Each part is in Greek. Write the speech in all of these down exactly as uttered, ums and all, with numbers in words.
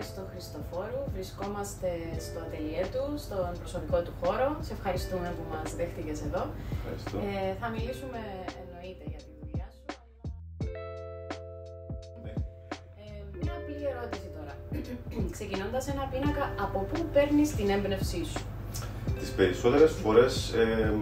Άριστο Χριστοφόρου. Βρισκόμαστε στο ατελιέ του, στον προσωπικό του χώρο. Σε ευχαριστούμε που μας δέχτηκες εδώ. Ευχαριστώ. Ε, θα μιλήσουμε εννοείται για τη δουλειά σου. Ναι. Ε, μια απλή ερώτηση τώρα. Ξεκινώντας ένα πίνακα, από πού παίρνεις την έμπνευσή σου? Τις περισσότερες φορές ε,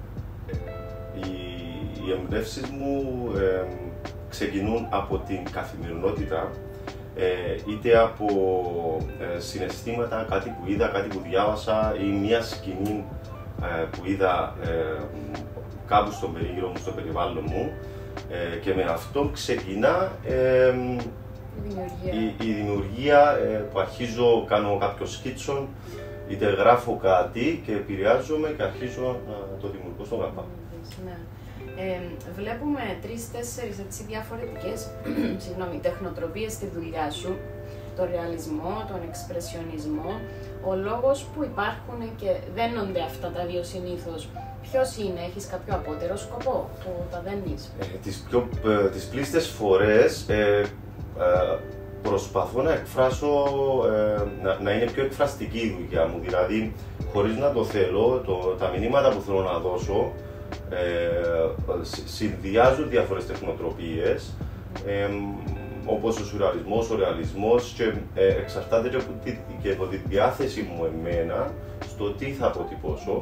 οι, οι εμπνεύσεις μου ε, ξεκινούν από την καθημερινότητα, ε, είτε από ε, συναισθήματα, κάτι που είδα, κάτι που διάβασα ή μια σκηνή ε, που είδα ε, κάπου στον περίγυρο μου, στο περιβάλλον μου, ε, και με αυτό ξεκινά ε, Η δημιουργία. η, η δημιουργία ε, που αρχίζω, κάνω κάποιο σκίτσο, είτε γράφω κάτι και επηρεάζομαι και αρχίζω να το δημιουργώ στον καπά. Ναι. Ε, βλέπουμε τρεις-τέσσερις διαφορετικές συγγνώμη, τεχνοτροπίες στη δουλειά σου. Το ρεαλισμό, τον εξπρεσιονισμό. Ο λόγος που υπάρχουν και δένονται αυτά τα δύο συνήθως, ποιος είναι? Έχεις κάποιο απότερο σκοπό που τα δένεις? Ε, τις, πιο, ε, τις πλήστες φορές ε, ε, προσπαθώ να εκφράσω, ε, να, να είναι πιο εκφραστική η δουλειά μου, δηλαδή χωρίς να το θέλω, το, τα μηνύματα που θέλω να δώσω ε, συνδυάζουν διάφορες τεχνοτροπίες, ε, όπως ο σουρεαλισμός, ο ρεαλισμός, και ε, εξαρτάται και από, τη, και από τη διάθεση μου εμένα στο τι θα αποτυπώσω.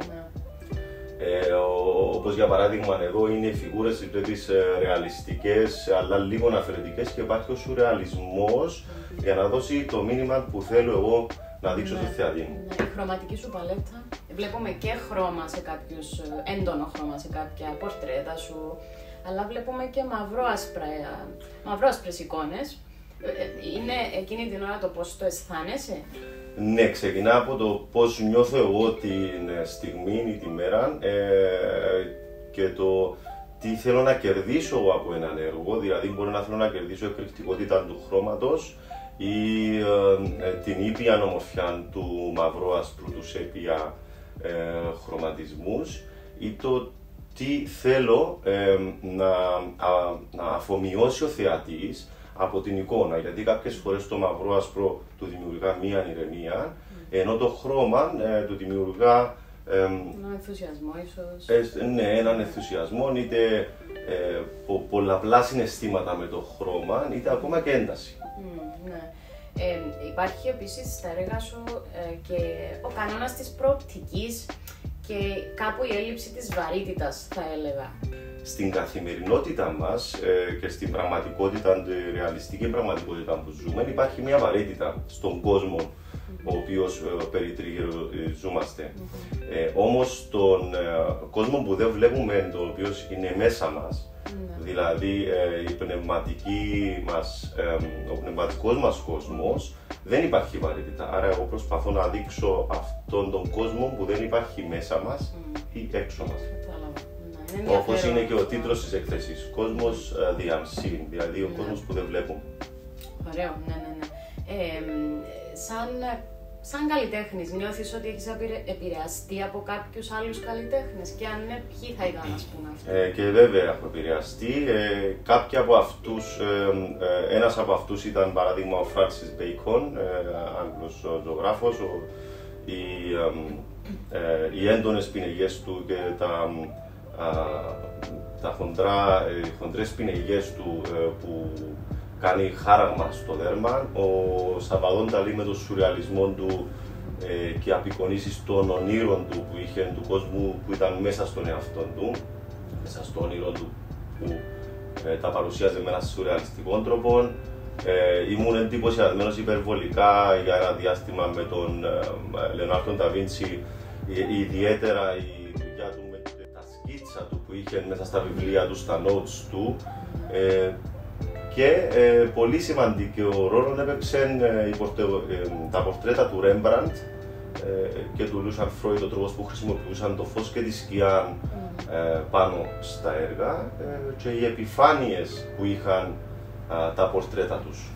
Ε, όπως για παράδειγμα εδώ είναι οι φιγούρες τις ρεαλιστικές αλλά λίγο αφαιρετικές, και υπάρχει ο σουρεαλισμός για να δώσει το μήνυμα που θέλω εγώ να δείξω, ναι, στο θεατή μου. Ναι, η χρωματική σου παλέτα. Βλέπουμε και χρώμα σε κάποιους, έντονο χρώμα σε κάποια πορτρέτα σου, αλλά βλέπουμε και μαυρό-άσπρα, μαυρό-άσπρες εικόνες. Είναι εκείνη την ώρα το πώς το αισθάνεσαι? Ναι, ξεκινά από το πώς νιώθω εγώ την στιγμή ή τη μέρα, ε, και το τι θέλω να κερδίσω από έναν έργο, δηλαδή μπορεί να θέλω να κερδίσω εκρηκτικότητα του χρώματος ή ε, την ήπια ομορφιά του μαυρό-άσπρου, του σέπια ε, χρωματισμούς, ή το τι θέλω ε, να, α, να αφομοιώσει ο θεατής από την εικόνα, γιατί κάποιες φορές το μαυρό-άσπρο του δημιουργά μία ηρεμία, ενώ το χρώμα ε, του δημιουργά ε, έναν ενθουσιασμό ίσως. Ε, ναι, έναν ενθουσιασμό, είτε ε, πο, πολλαπλά συναισθήματα με το χρώμα, είτε ακόμα και ένταση. Mm, ναι. Ε, υπάρχει επίσης στα έργα σου ε, και ο κανόνας της προοπτικής και κάπου η έλλειψη της βαρύτητας, θα έλεγα. Στην καθημερινότητα μας ε, και στην πραγματικότητα, τη ρεαλιστική πραγματικότητα που ζούμε, υπάρχει μια βαρύτητα στον κόσμο ο οποίος ε, περιτριγυριζόμαστε. Mm-hmm. Ε, όμως τον ε, κόσμο που δεν βλέπουμε, το οποίο είναι μέσα μας, mm-hmm. δηλαδή ε, η πνευματική μας, ε, ο πνευματικός μας κόσμος, δεν υπάρχει βαρύτητα. Άρα εγώ προσπαθώ να δείξω αυτόν τον κόσμο που δεν υπάρχει μέσα μας mm. ή έξω μας. Όπως είναι και ο τίτλος της έκθεσης, κόσμος uh, the unseen, δηλαδή ο ναι. κόσμος που δεν βλέπουμε. Ωραίο, ναι, ναι, ναι. Ε, σαν, σαν καλλιτέχνης, νιώθεις ότι έχεις επηρεαστεί από κάποιους άλλους καλλιτέχνες, και αν ναι, ποιοι θα ήταν, ας πούμε, αυτοί? Ε, και βέβαια έχω επηρεαστεί. Ε, κάποιοι από αυτούς, ε, ε, ένας από αυτούς ήταν παράδειγμα ο Francis Bacon, ε, Άγγλος ζωγράφος, ο, οι, ε, ε, οι έντονες πινεγιές του και τα Uh, τα χοντρά, ε, χοντρές πινεγιές του ε, που κάνει χάραγμα στο δέρμα, ο Σαββαδόν Νταλί με τον σουρεαλισμό του ε, και απεικονίσεις των ονείρων του που είχε, του κόσμου που ήταν μέσα στον εαυτό του, μέσα στο όνειρο του που ε, τα παρουσίαζε με έναν σουρεαλιστικό τρόπο. Ε, ήμουν εντυπωσιασμένος υπερβολικά για ένα διάστημα με τον ε, Λεωνάρντο ντα Βίντσι, ε, ιδιαίτερα η δουλειά του με σκίτσα του που είχε μέσα στα βιβλία του, στα notes του, ε, και ε, πολύ σημαντικό ρόλο έπαιξαν ε, ε, τα πορτρέτα του Ρέμπραντ ε, και του Λούσαν Φρόιντ, ο τρόπος που χρησιμοποιούσαν το φως και τη σκιά ε, πάνω στα έργα, ε, και οι επιφάνειες που είχαν ε, τα πορτρέτα τους.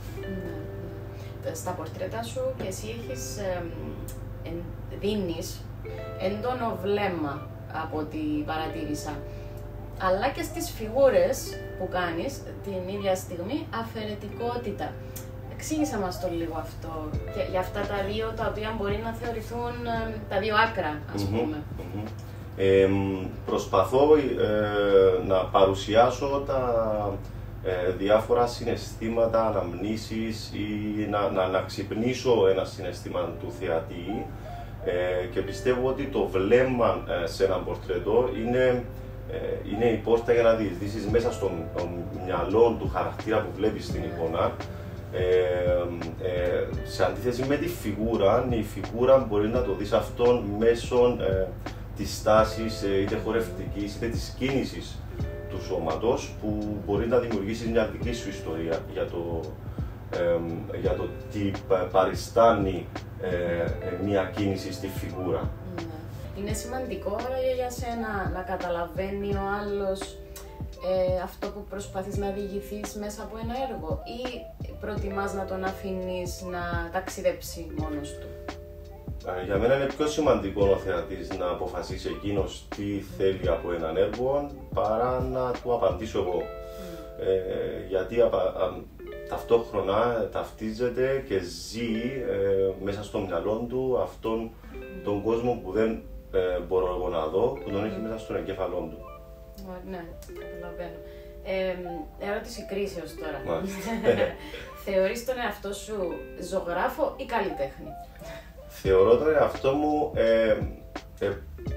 Mm. Στα πορτρέτα σου και εσύ έχεις, ε, ε, δίνεις έντονο βλέμμα από ό,τι παρατήρησα, αλλά και στις φιγούρες που κάνεις την ίδια στιγμή αφαιρετικότητα. Εξήγησα μας το λίγο αυτό, και για αυτά τα δύο τα οποία μπορεί να θεωρηθούν ε, τα δύο άκρα, ας Mm-hmm. πούμε. Mm-hmm. Ε, προσπαθώ ε, να παρουσιάσω τα ε, διάφορα συναισθήματα, αναμνήσεις ή να, να, να ξυπνήσω ένα συναίσθημα του θεατή ε, και πιστεύω ότι το βλέμμα ε, σε ένα πορτρέτο είναι, ε, είναι η πόρτα για να διεισδύσεις μέσα στο μυαλό του χαρακτήρα που βλέπεις στην εικόνα. Ε, ε, σε αντίθεση με τη φιγούρα, η φιγούρα μπορεί να το δεις αυτόν μέσω ε, της στάσης, είτε χορευτικής, είτε της κίνησης του σώματος, που μπορεί να δημιουργήσει μια δική σου ιστορία για το, ε, για το τι παριστάνει ε, μια κίνηση στη φιγούρα. Είναι σημαντικό για σένα να καταλαβαίνει ο άλλος ε, αυτό που προσπαθείς να διηγηθείς μέσα από ένα έργο, ή προτιμάς να τον αφήνεις να ταξιδέψει μόνος του? Για μένα είναι πιο σημαντικό ο θεατής να αποφασίσει εκείνος τι θέλει από έναν έργο παρά να του απαντήσω εγώ. Mm. Ε, γιατί απα, α, ταυτόχρονα ταυτίζεται και ζει ε, μέσα στο μυαλό του αυτόν τον κόσμο που δεν ε, μπορώ εγώ να δω, που τον έχει μέσα στον εγκέφαλό του. Ναι, καταλαβαίνω. Ε, ερώτηση κρίσεως τώρα. Θεωρείς τον εαυτό σου ζωγράφο ή καλλιτέχνη? Θεωρώ τον εαυτό μου ε, ε,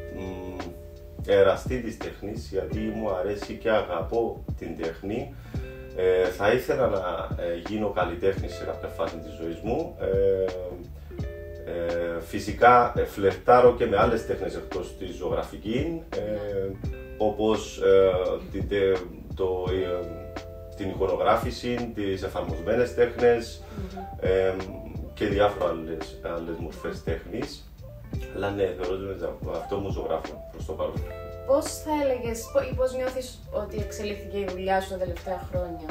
ε, εραστή της τέχνης, γιατί μου αρέσει και αγαπώ την τέχνη. Ε, θα ήθελα να ε, γίνω καλλιτέχνης σε κάποια φάση της ζωής μου. Ε, ε, φυσικά ε, φλερτάρω και με άλλες τέχνες εκτός της ζωγραφική, ε, όπως ε, την, το, ε, την εικονογράφηση, τις εφαρμοσμένες τέχνες, mm-hmm. ε, και διάφορα άλλες, άλλες μορφές τέχνης. Αλλά ναι, θεωρώ ότι αυτό μου ζωγράφω προς το παρόν. Πώς θα έλεγες ή πώς νιώθεις ότι εξελίχθηκε η δουλειά σου τα τελευταία χρόνια?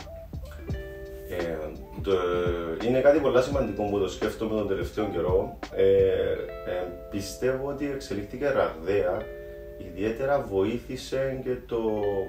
Ε, το, είναι κάτι πολύ σημαντικό που το σκέφτομαι τον τελευταίο καιρό. Ε, ε, πιστεύω ότι εξελίχθηκε ραγδαία. Ιδιαίτερα βοήθησε και το,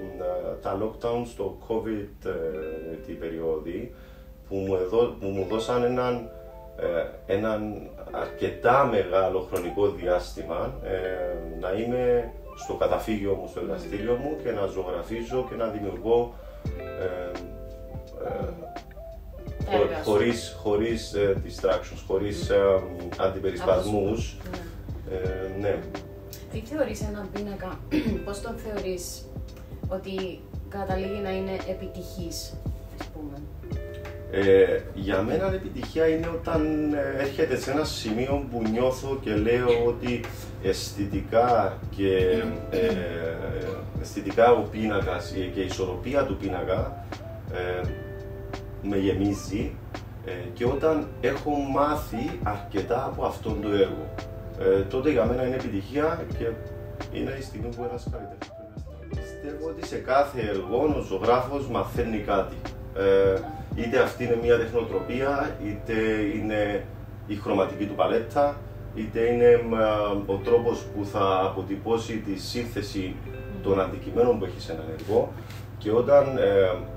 τα lockdown στο COVID ε, την περίοδη που μου, εδώ, που μου δώσαν έναν Ε, έναν αρκετά μεγάλο χρονικό διάστημα ε, να είμαι στο καταφύγιο μου, στο εργαστήριο μου και να ζωγραφίζω και να δημιουργώ ε, ε, χω, χωρίς, χωρίς ε, distractions, χωρίς ε, αντιπερισπασμούς. Ε, ναι. Τι θεωρείς έναν πίνακα, πώς τον θεωρείς ότι καταλήγει να είναι επιτυχής, ας πούμε? Ε, για μένα η επιτυχία είναι όταν ε, έρχεται σε ένα σημείο που νιώθω και λέω ότι αισθητικά και ε, αισθητικά ο πίνακας και η ισορροπία του πίνακα ε, με γεμίζει ε, και όταν έχω μάθει αρκετά από αυτόν το έργο. Ε, τότε για μένα είναι επιτυχία και είναι η στιγμή που ένας καλλιτέχνης. Πιστεύω ότι σε κάθε έργο ο ζωγράφος μαθαίνει κάτι. Ε, είτε αυτή είναι μια τεχνοτροπία, είτε είναι η χρωματική του παλέτα, είτε είναι ε, ο τρόπος που θα αποτυπώσει τη σύνθεση των αντικειμένων που έχει σε έναν έργο, και όταν ε,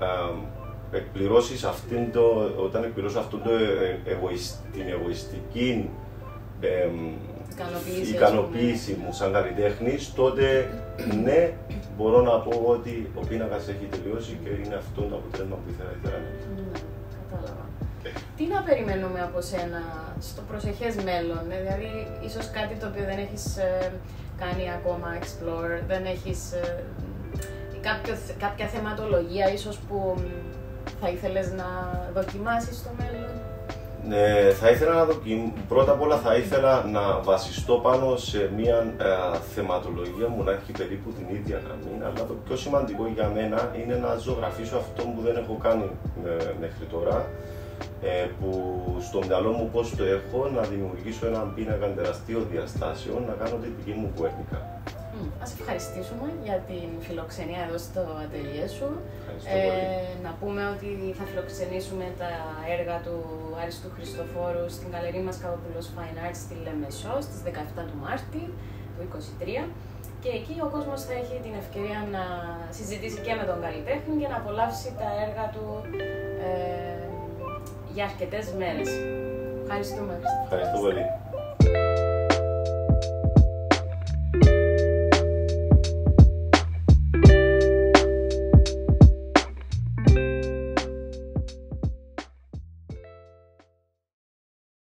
ε, εκπληρώσεις αυτήν το, όταν εκπληρώσεις αυτόν το, ε, εγωισ, την εγωιστική ε, ικανοποίηση, ικανοποίηση μου σαν καλλιτέχνης, τότε ναι, μπορώ να πω ότι ο πίνακας έχει τελειώσει και είναι αυτό το αποτέλεσμα που ήθελα, ήθελα να έχει. Ναι, κατάλαβα. Τι να περιμένουμε από σένα στο προσεχές μέλλον, δηλαδή ίσως κάτι το οποίο δεν έχεις ε, κάνει ακόμα explore, δεν έχεις ε, κάποιο, κάποια θεματολογία ίσως που θα ήθελες να δοκιμάσεις στο μέλλον? Ναι, θα ήθελα να δοκιμ... Πρώτα απ' όλα θα ήθελα να βασιστώ πάνω σε μια ε, θεματολογία μου να έχει περίπου την ίδια γραμμή, αλλά το πιο σημαντικό για μένα είναι να ζωγραφίσω αυτό που δεν έχω κάνει ε, μέχρι τώρα, ε, που στο μυαλό μου πώς το έχω, να δημιουργήσω έναν πίνακα τεραστίων διαστάσεων, να κάνω τη δική μου κουέρνικα. Mm, ας ευχαριστήσουμε για την φιλοξενία εδώ στο ατελιέ σου. Ε, να πούμε ότι θα φιλοξενήσουμε τα έργα του Αριστού Χριστοφόρου στην γκαλερί μας Kapopoulos Fine Arts στη Λεμεσό στις δεκαεφτά του Μάρτη του είκοσι τρία, και εκεί ο κόσμος θα έχει την ευκαιρία να συζητήσει και με τον καλλιτέχνη και να απολαύσει τα έργα του ε, για αρκετές μέρες. Ευχαριστούμε. Ευχαριστώ πολύ.